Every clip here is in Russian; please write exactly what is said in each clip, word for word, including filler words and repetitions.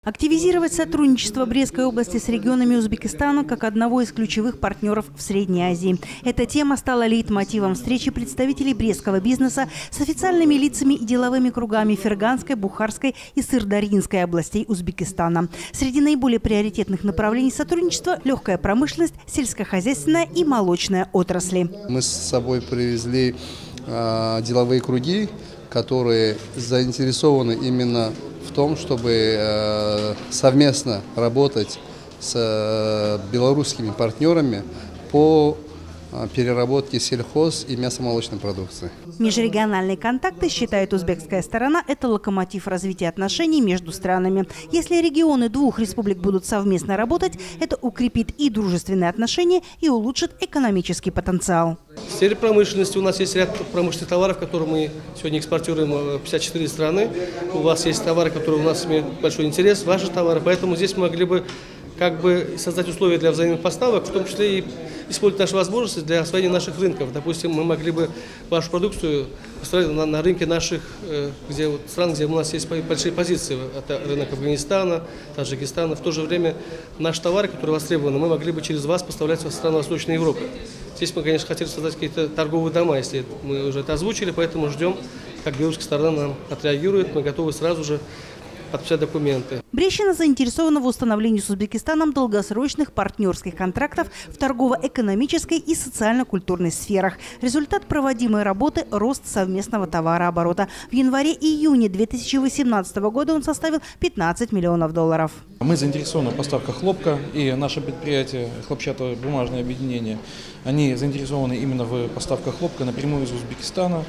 Активизировать сотрудничество Брестской области с регионами Узбекистана как одного из ключевых партнеров в Средней Азии. Эта тема стала лейтмотивом встречи представителей брестского бизнеса с официальными лицами и деловыми кругами Ферганской, Бухарской и Сырдарьинской областей Узбекистана. Среди наиболее приоритетных направлений сотрудничества – легкая промышленность, сельскохозяйственная и молочная отрасли. Мы с собой привезли э, деловые круги, которые заинтересованы именно в том, чтобы э, совместно работать с э, белорусскими партнерами по э, переработке сельхоз и мясомолочной продукции. Межрегиональные контакты, считает узбекская сторона, это локомотив развития отношений между странами. Если регионы двух республик будут совместно работать, это укрепит и дружественные отношения, и улучшит экономический потенциал. В сфере промышленности у нас есть ряд промышленных товаров, которые мы сегодня экспортируем в пятьдесят четыре страны. У вас есть товары, которые у нас имеют большой интерес, ваши товары. Поэтому здесь мы могли бы как бы создать условия для взаимных поставок, в том числе и использовать наши возможности для освоения наших рынков. Допустим, мы могли бы вашу продукцию поставить на, на рынке наших где, вот, стран, где у нас есть большие позиции. Это рынок Афганистана, Таджикистана. В то же время наши товары, которые востребованы, мы могли бы через вас поставлять в страны Восточной Европы. Здесь мы, конечно, хотели создать какие-то торговые дома, если мы уже это озвучили, поэтому ждем, как белорусская сторона нам отреагирует. Мы готовы сразу же подписать документы. Брестщина заинтересована в установлении с Узбекистаном долгосрочных партнерских контрактов в торгово-экономической и социально-культурной сферах. Результат проводимой работы – рост совместного товарооборота. В январе-июне две тысячи восемнадцатого года он составил пятнадцать миллионов долларов. Мы заинтересованы в поставках хлопка, и наше предприятие «Хлопчатобумажное объединение», они заинтересованы именно в поставках хлопка напрямую из Узбекистана.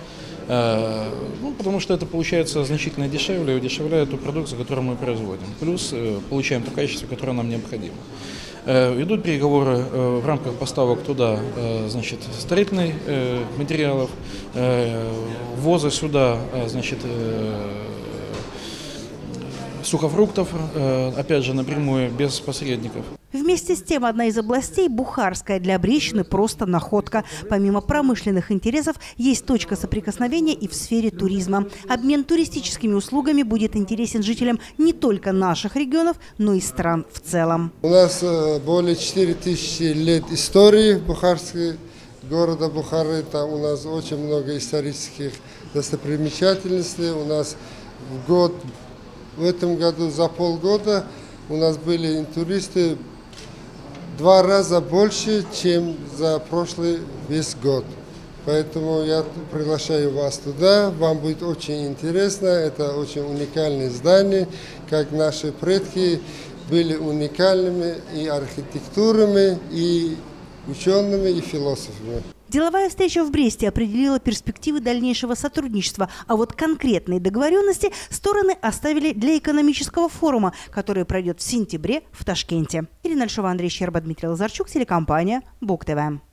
Ну, потому что это получается значительно дешевле и удешевляет ту продукцию, которую мы производим. Плюс получаем то качество, которое нам необходимо. Идут переговоры в рамках поставок туда, значит, строительных материалов, ввоза сюда, значит, сухофруктов, опять же, напрямую, без посредников. Вместе с тем, одна из областей, Бухарская, для Брестщины просто находка. Помимо промышленных интересов, есть точка соприкосновения и в сфере туризма. Обмен туристическими услугами будет интересен жителям не только наших регионов, но и стран в целом. У нас более четыре тысячи лет истории Бухарской, города Бухары. Там у нас очень много исторических достопримечательностей. У нас в год, в этом году за полгода у нас были туристы два раза больше, чем за прошлый весь год. Поэтому я приглашаю вас туда. Вам будет очень интересно. Это очень уникальное здание, как наши предки были уникальными и архитектурами, и учеными, и философами. Деловая встреча в Бресте определила перспективы дальнейшего сотрудничества, а вот конкретные договоренности стороны оставили для экономического форума, который пройдет в сентябре в Ташкенте. Ирина Альшова, Андрей Щерба, Дмитрий Лазарчук, телекомпания БугТВ.